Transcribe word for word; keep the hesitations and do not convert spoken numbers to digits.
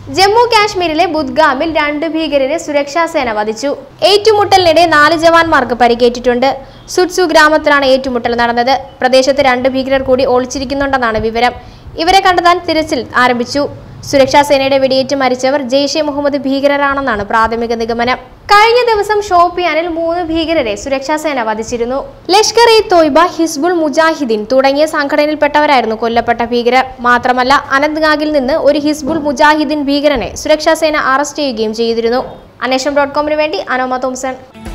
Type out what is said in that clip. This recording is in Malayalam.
ജമ്മു കാശ്മീരിലെ ബുദ്ഗാമിൽ രണ്ട് ഭീകരരെ സുരക്ഷാ സേന വധിച്ചു. ഏറ്റുമുട്ടലിനിടെ നാല് ജവാന്മാർക്ക് പരിക്കേറ്റിട്ടുണ്ട്. സുട്സു ഗ്രാമത്തിലാണ് ഏറ്റുമുട്ടൽ നടന്നത്. പ്രദേശത്ത് രണ്ട് ഭീകരർ കൂടി ഒളിച്ചിരിക്കുന്നുണ്ടെന്നാണ് വിവരം. ഇവരെ കണ്ടെത്താൻ തിരച്ചിൽ ആരംഭിച്ചു. സുരക്ഷാ സേനയുടെ വെടിയേറ്റ് മരിച്ചവർ ജെയ്ഷെ മുഹമ്മദ് ഭീകരരാണെന്നാണ് പ്രാഥമിക നിഗമനം. കഴിഞ്ഞ ദിവസം ഷോപ്പിയാനിൽ മൂന്ന് ഭീകരരെ സുരക്ഷാ സേന വധിച്ചിരുന്നു. ലഷ്കർ ഇ തോയ്ബ, ഹിസ്ബുൾ മുജാഹിദീൻ തുടങ്ങിയ സംഘടനയിൽപ്പെട്ടവരായിരുന്നു കൊല്ലപ്പെട്ട ഭീകരർ. മാത്രമല്ല, അനന്ത്നാഗിൽ നിന്ന് ഒരു ഹിസ്ബുൾ മുജാഹിദീൻ ഭീകരനെ സുരക്ഷാ സേന അറസ്റ്റ് ചെയ്യുകയും ചെയ്തിരുന്നു. അന്വേഷണം ഡോട്ട് കോമിന് വേണ്ടി അനോമ തോംസൺ.